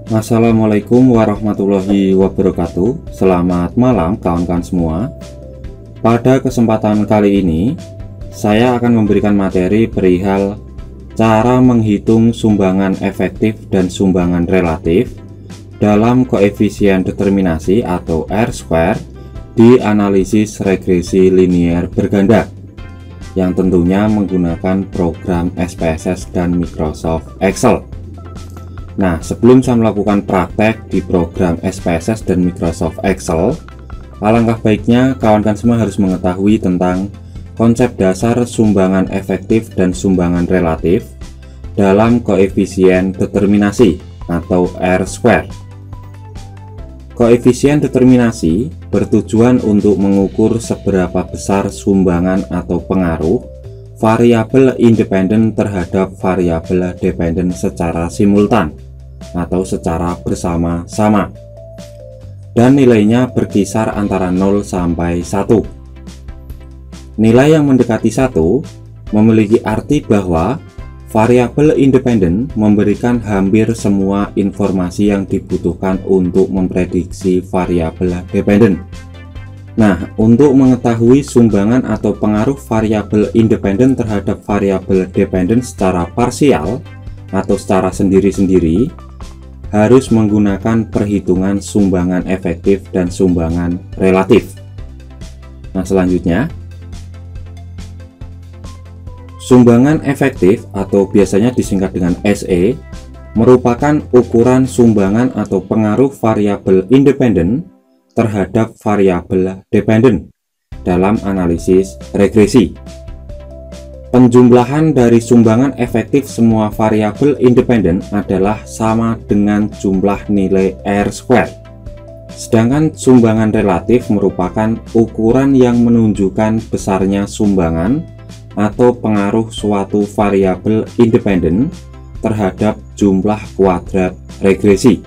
Assalamualaikum warahmatullahi wabarakatuh. Selamat malam kawan-kawan semua. Pada kesempatan kali ini saya akan memberikan materi perihal cara menghitung sumbangan efektif dan sumbangan relatif dalam koefisien determinasi atau R-square di analisis regresi linier berganda, yang tentunya menggunakan program SPSS dan Microsoft Excel. Nah, sebelum saya melakukan praktek di program SPSS dan Microsoft Excel, alangkah baiknya kawan-kawan semua harus mengetahui tentang konsep dasar sumbangan efektif dan sumbangan relatif dalam koefisien determinasi atau R-square. Koefisien determinasi bertujuan untuk mengukur seberapa besar sumbangan atau pengaruh variabel independen terhadap variabel dependen secara simultan atau secara bersama-sama, dan nilainya berkisar antara 0 sampai 1. Nilai yang mendekati 1 memiliki arti bahwa variabel independen memberikan hampir semua informasi yang dibutuhkan untuk memprediksi variabel dependen. Nah, untuk mengetahui sumbangan atau pengaruh variabel independen terhadap variabel dependen secara parsial atau secara sendiri-sendiri, harus menggunakan perhitungan sumbangan efektif dan sumbangan relatif. Nah, selanjutnya, sumbangan efektif atau biasanya disingkat dengan SE merupakan ukuran sumbangan atau pengaruh variabel independen terhadap variabel dependen dalam analisis regresi. Penjumlahan dari sumbangan efektif semua variabel independen adalah sama dengan jumlah nilai R-square. Sedangkan sumbangan relatif merupakan ukuran yang menunjukkan besarnya sumbangan atau pengaruh suatu variabel independen terhadap jumlah kuadrat regresi.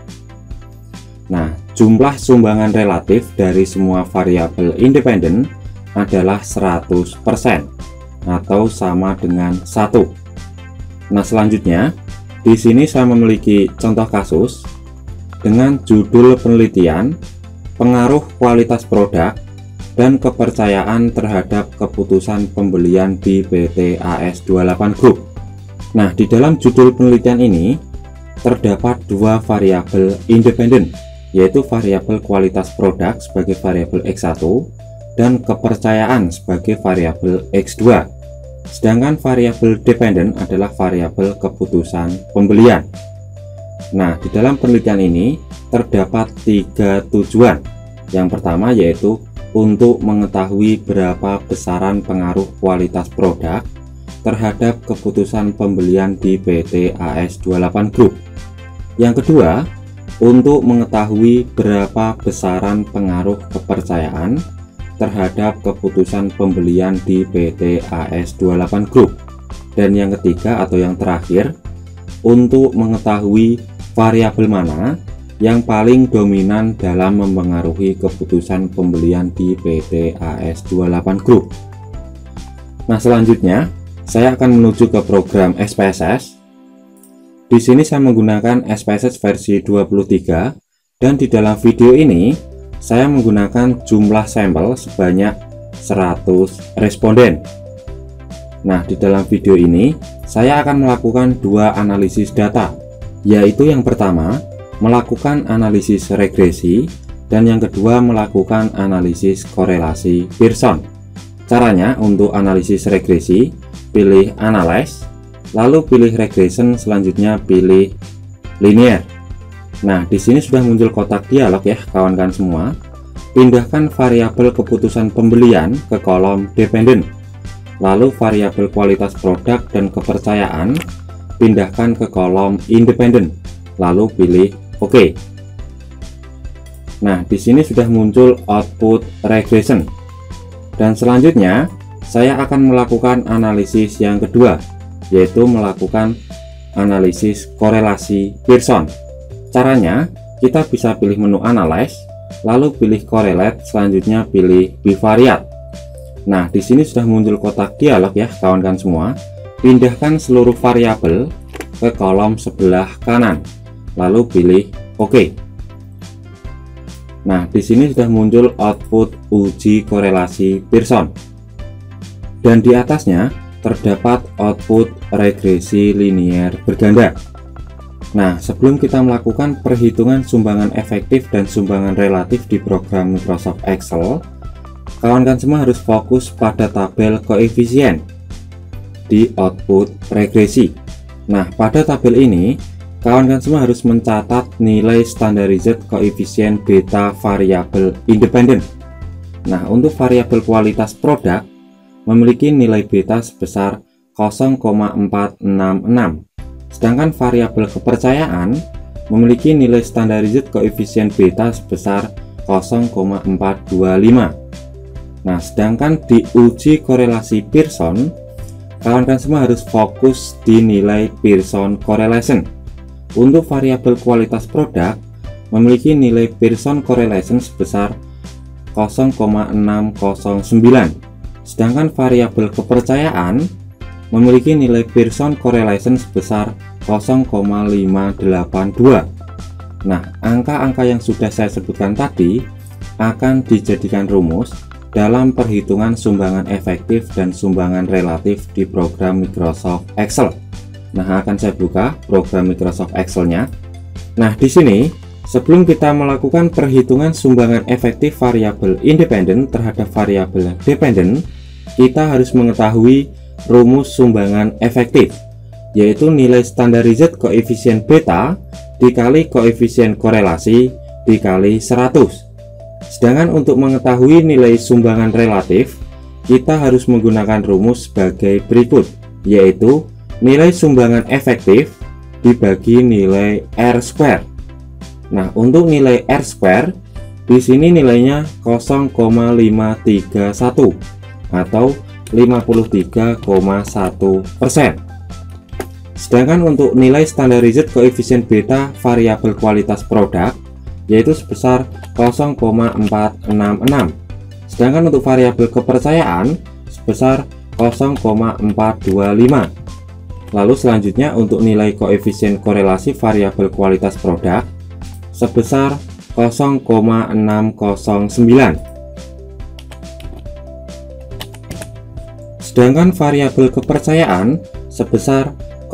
Nah, jumlah sumbangan relatif dari semua variabel independen adalah 100% atau sama dengan 1. Nah, selanjutnya di sini saya memiliki contoh kasus dengan judul penelitian pengaruh kualitas produk dan kepercayaan terhadap keputusan pembelian di PT AS28 Group. Nah, di dalam judul penelitian ini terdapat dua variabel independen, yaitu variabel kualitas produk sebagai variabel X1 dan kepercayaan sebagai variabel X2. Sedangkan variabel dependen adalah variabel keputusan pembelian. Nah, di dalam penelitian ini terdapat 3 tujuan. Yang pertama yaitu untuk mengetahui berapa besaran pengaruh kualitas produk terhadap keputusan pembelian di PT AS28 Group. Yang kedua, untuk mengetahui berapa besaran pengaruh kepercayaan terhadap keputusan pembelian di PT AS28 Group. Dan yang ketiga atau yang terakhir, untuk mengetahui variabel mana yang paling dominan dalam mempengaruhi keputusan pembelian di PT AS28 Group. Nah, selanjutnya saya akan menuju ke program SPSS. Di sini saya menggunakan SPSS versi 23 dan di dalam video ini saya menggunakan jumlah sampel sebanyak 100 responden. Nah, di dalam video ini saya akan melakukan dua analisis data, yaitu yang pertama melakukan analisis regresi dan yang kedua melakukan analisis korelasi Pearson. Caranya untuk analisis regresi, pilih Analyze, lalu pilih Regression, selanjutnya pilih Linear. Nah, di sini sudah muncul kotak dialog ya kawan-kawan semua. Pindahkan variabel keputusan pembelian ke kolom dependen. Lalu variabel kualitas produk dan kepercayaan pindahkan ke kolom independen. Lalu pilih OK. Nah, di sini sudah muncul output regression. Dan selanjutnya saya akan melakukan analisis yang kedua, yaitu melakukan analisis korelasi Pearson. Caranya, kita bisa pilih menu Analyze, lalu pilih Correlate, selanjutnya pilih Bivariate. Nah, di sini sudah muncul kotak dialog ya kawan-kawan semua. Pindahkan seluruh variabel ke kolom sebelah kanan, lalu pilih Oke. Nah, di sini sudah muncul output uji korelasi Pearson. Dan di atasnya terdapat output regresi linier berganda. Nah, sebelum kita melakukan perhitungan sumbangan efektif dan sumbangan relatif di program Microsoft Excel, kawan-kawan semua harus fokus pada tabel koefisien di output regresi. Nah, pada tabel ini, kawan-kawan semua harus mencatat nilai standarized koefisien beta variabel independen. Nah, untuk variabel kualitas produk memiliki nilai beta sebesar 0,466. Sedangkan variabel kepercayaan memiliki nilai standarized koefisien beta sebesar 0,425. Nah, sedangkan di uji korelasi Pearson, kawan-kawan semua harus fokus di nilai Pearson correlation. Untuk variabel kualitas produk memiliki nilai Pearson correlation sebesar 0,609. Sedangkan variabel kepercayaan memiliki nilai Pearson correlation sebesar 0,582. Nah, angka-angka yang sudah saya sebutkan tadi akan dijadikan rumus dalam perhitungan sumbangan efektif dan sumbangan relatif di program Microsoft Excel. Nah, akan saya buka program Microsoft Excel-nya. Nah, di sini sebelum kita melakukan perhitungan sumbangan efektif variabel independen terhadap variabel dependen, kita harus mengetahui rumus sumbangan efektif, yaitu nilai standarized koefisien beta dikali koefisien korelasi dikali 100. Sedangkan untuk mengetahui nilai sumbangan relatif, kita harus menggunakan rumus sebagai berikut, yaitu nilai sumbangan efektif dibagi nilai R². Nah, untuk nilai R² di sini nilainya 0,531 atau 53,1%. Sedangkan untuk nilai standarized koefisien beta variabel kualitas produk yaitu sebesar 0,466. Sedangkan untuk variabel kepercayaan sebesar 0,425. Lalu selanjutnya untuk nilai koefisien korelasi variabel kualitas produk sebesar 0,609. Sedangkan variabel kepercayaan sebesar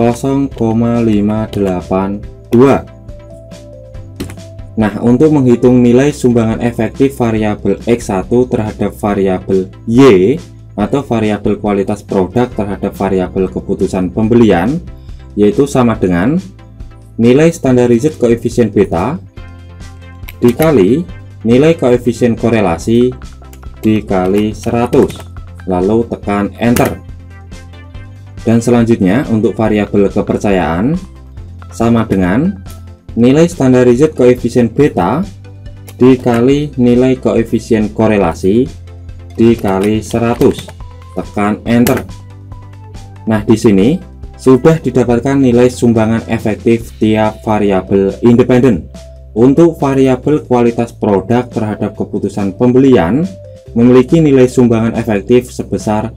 0,582. Nah, untuk menghitung nilai sumbangan efektif variabel X1 terhadap variabel Y atau variabel kualitas produk terhadap variabel keputusan pembelian, yaitu sama dengan nilai standarized koefisien beta dikali nilai koefisien korelasi dikali 100. Lalu tekan enter. Dan selanjutnya untuk variabel kepercayaan sama dengan nilai standarized koefisien beta dikali nilai koefisien korelasi dikali 100. Tekan enter. Nah, di sini sudah didapatkan nilai sumbangan efektif tiap variabel independen. Untuk variabel kualitas produk terhadap keputusan pembelian memiliki nilai sumbangan efektif sebesar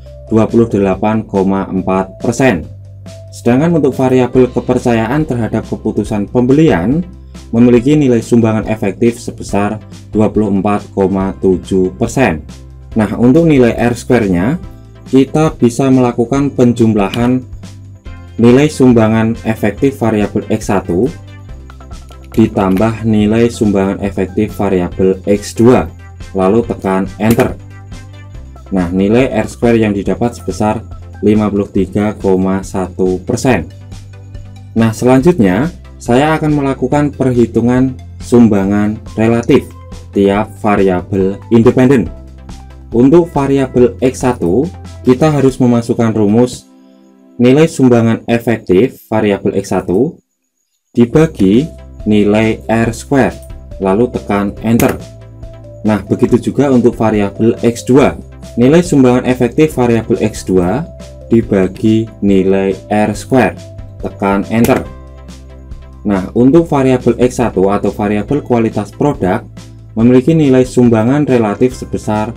28,4%. Sedangkan untuk variabel kepercayaan terhadap keputusan pembelian memiliki nilai sumbangan efektif sebesar 24,7%. Nah, untuk nilai R²-nya kita bisa melakukan penjumlahan nilai sumbangan efektif variabel X1 ditambah nilai sumbangan efektif variabel X2, lalu tekan enter. Nah, nilai R² yang didapat sebesar 53,1%. Nah, selanjutnya saya akan melakukan perhitungan sumbangan relatif tiap variabel independen. Untuk variabel X1 kita harus memasukkan rumus nilai sumbangan efektif variabel X1 dibagi nilai R², lalu tekan enter. Nah, begitu juga untuk variabel X2, nilai sumbangan efektif variabel X2 dibagi nilai R², tekan enter. Nah, untuk variabel X1 atau variabel kualitas produk memiliki nilai sumbangan relatif sebesar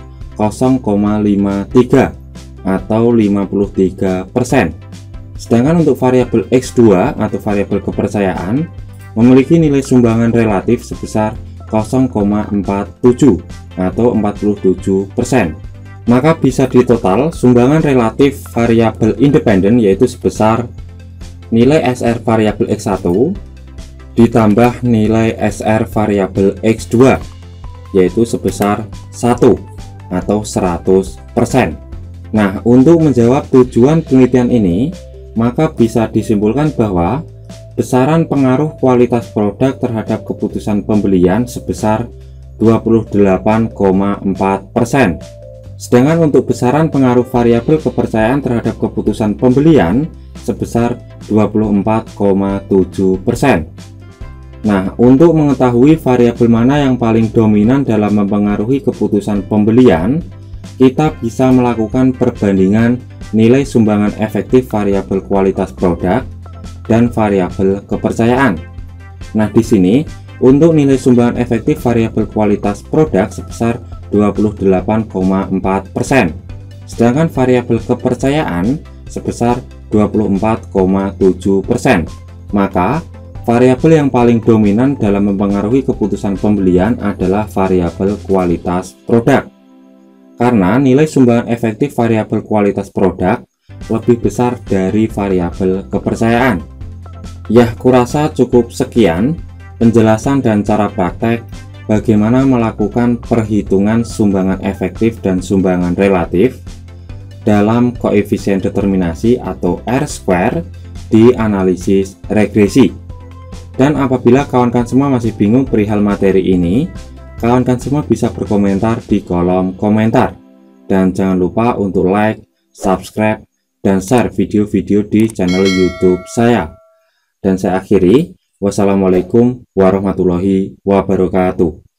0,53 atau 53%. Sedangkan untuk variabel X2 atau variabel kepercayaan memiliki nilai sumbangan relatif sebesar 0,47 atau 47%. Maka bisa ditotal sumbangan relatif variabel independen yaitu sebesar nilai SR variabel X1 ditambah nilai SR variabel X2 yaitu sebesar 1 atau 100%. Nah, untuk menjawab tujuan penelitian ini, maka bisa disimpulkan bahwa besaran pengaruh kualitas produk terhadap keputusan pembelian sebesar 28,4%. Sedangkan untuk besaran pengaruh variabel kepercayaan terhadap keputusan pembelian sebesar 24,7%. Nah, untuk mengetahui variabel mana yang paling dominan dalam mempengaruhi keputusan pembelian, kita bisa melakukan perbandingan nilai sumbangan efektif variabel kualitas produk dan variabel kepercayaan. Nah, di sini untuk nilai sumbangan efektif variabel kualitas produk sebesar 28,4%, sedangkan variabel kepercayaan sebesar 24,7%. Maka variabel yang paling dominan dalam mempengaruhi keputusan pembelian adalah variabel kualitas produk, karena nilai sumbangan efektif variabel kualitas produk lebih besar dari variabel kepercayaan. Ya, kurasa cukup sekian penjelasan dan cara praktek bagaimana melakukan perhitungan sumbangan efektif dan sumbangan relatif dalam koefisien determinasi atau R-square di analisis regresi. Dan apabila kawan-kawan semua masih bingung perihal materi ini, kawan-kawan semua bisa berkomentar di kolom komentar. Dan jangan lupa untuk like, subscribe, dan share video-video di channel YouTube saya. Dan saya akhiri, wassalamualaikum warahmatullahi wabarakatuh.